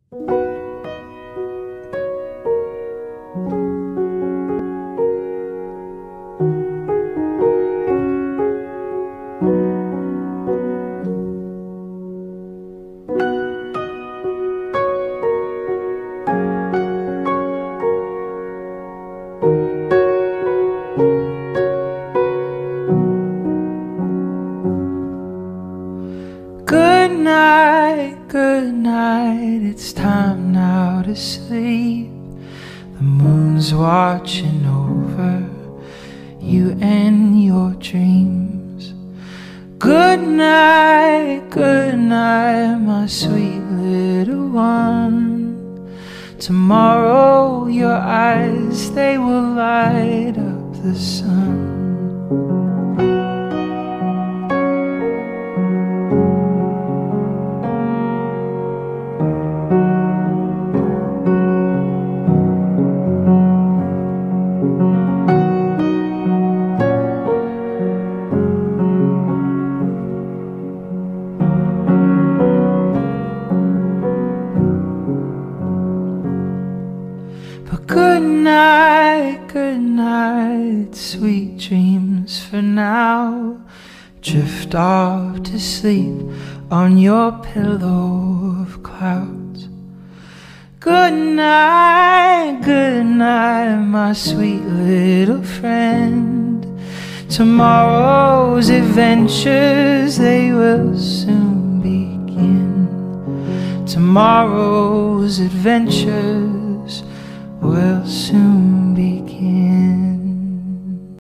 Good night, it's time now to sleep. The moon's watching over you and your dreams. Good night, my sweet little one. Tomorrow your eyes, they will light up the sun. But good night, sweet dreams for now. Drift off to sleep on your pillow of clouds. Good night, my sweet little friend. Tomorrow's adventures, they will soon begin. Tomorrow's adventures will soon